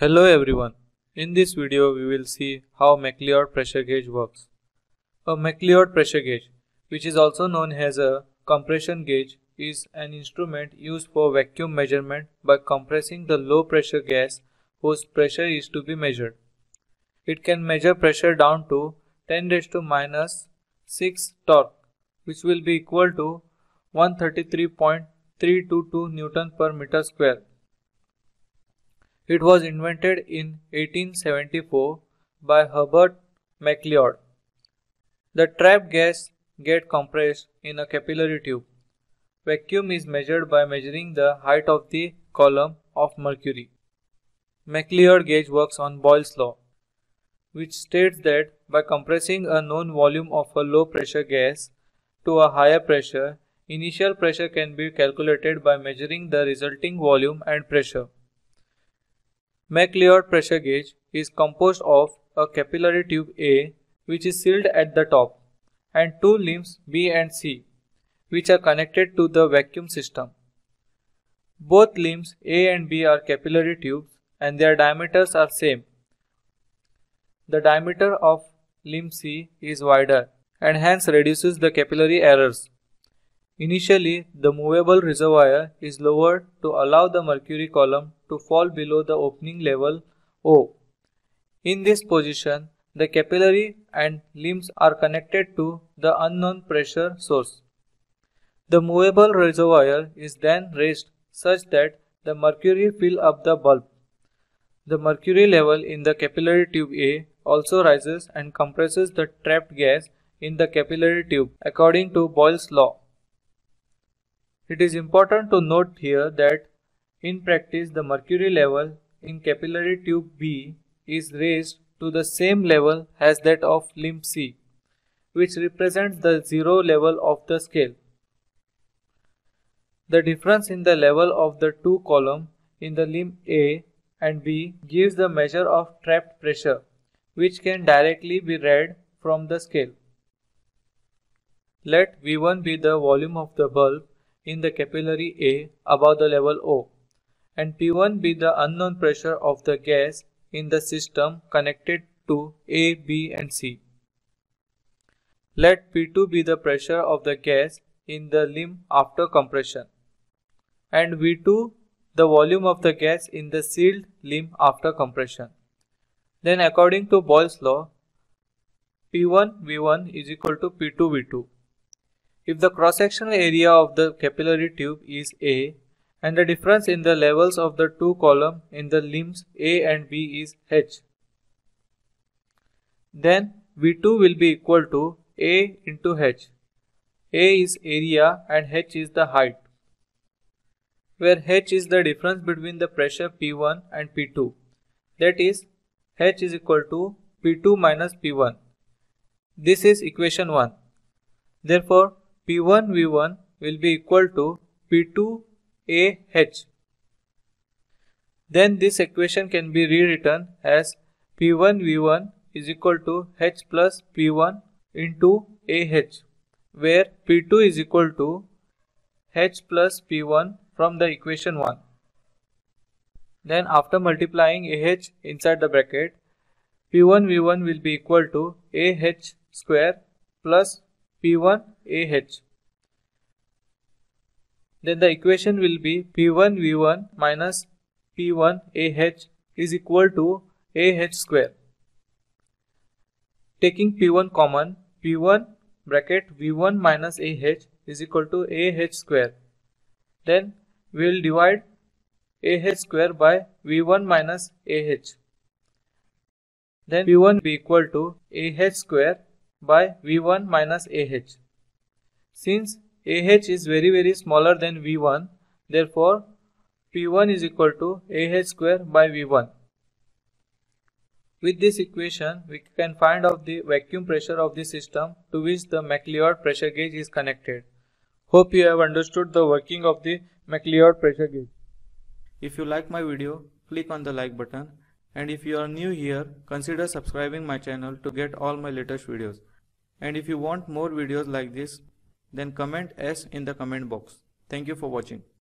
Hello everyone. In this video we will see how McLeod pressure gauge works. A McLeod pressure gauge, which is also known as a compression gauge, is an instrument used for vacuum measurement by compressing the low pressure gas whose pressure is to be measured. It can measure pressure down to 10⁻⁻⁶ torque, which will be equal to 133.322 Newton per meter square. It was invented in 1874 by Herbert McLeod. The trapped gas gets compressed in a capillary tube. Vacuum is measured by measuring the height of the column of mercury. McLeod gauge works on Boyle's law, which states that by compressing a known volume of a low pressure gas to a higher pressure, initial pressure can be calculated by measuring the resulting volume and pressure. McLeod pressure gauge is composed of a capillary tube A, which is sealed at the top, and two limbs B and C, which are connected to the vacuum system. Both limbs A and B are capillary tubes and their diameters are same. The diameter of limb C is wider and hence reduces the capillary errors. Initially, the movable reservoir is lowered to allow the mercury column to fall below the opening level O. In this position, the capillary and limbs are connected to the unknown pressure source. The movable reservoir is then raised such that the mercury fills up the bulb. The mercury level in the capillary tube A also rises and compresses the trapped gas in the capillary tube according to Boyle's law. It is important to note here that in practice the mercury level in capillary tube B is raised to the same level as that of limb C, which represents the zero level of the scale. The difference in the level of the two columns in the limb A and B gives the measure of trapped pressure, which can directly be read from the scale. Let V1 be the volume of the bulb in the capillary A above the level O, and P1 be the unknown pressure of the gas in the system connected to A, B and C. Let P2 be the pressure of the gas in the limb after compression, and V2 the volume of the gas in the sealed limb after compression. Then according to Boyle's law, P1 V1 is equal to P2 V2. If the cross-sectional area of the capillary tube is A and the difference in the levels of the two columns in the limbs A and B is H, then V2 will be equal to A into H. A is area and H is the height, where H is the difference between the pressure P1 and P2. That is, H is equal to P2 minus P1. This is equation 1. Therefore, P1 V1 will be equal to P2 AH. Then this equation can be rewritten as P1 V1 is equal to H plus P1 into AH, where P2 is equal to H plus P1 from the equation 1. Then after multiplying AH inside the bracket, P1 V1 will be equal to AH square plus P1 AH. Then the equation will be P1 V1 minus P1 AH is equal to AH square. Taking P1 common, P1 bracket V1 minus AH is equal to AH square. Then we will divide AH square by V1 minus AH. Then P1 will be equal to AH square by V1 minus AH. Since AH is very smaller than V1, therefore P1 is equal to AH square by V1. With this equation, we can find out the vacuum pressure of the system to which the McLeod pressure gauge is connected. Hope you have understood the working of the McLeod pressure gauge. If you like my video, click on the like button, and if you are new here, consider subscribing my channel to get all my latest videos. And if you want more videos like this, then comment S in the comment box. Thank you for watching.